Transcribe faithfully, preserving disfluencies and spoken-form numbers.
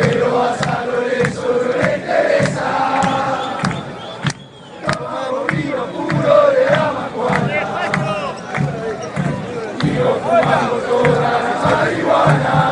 pero a San Lorenzo no le interesa. Tomamos vino puro de la macuana y nos fumamos toda la marihuana.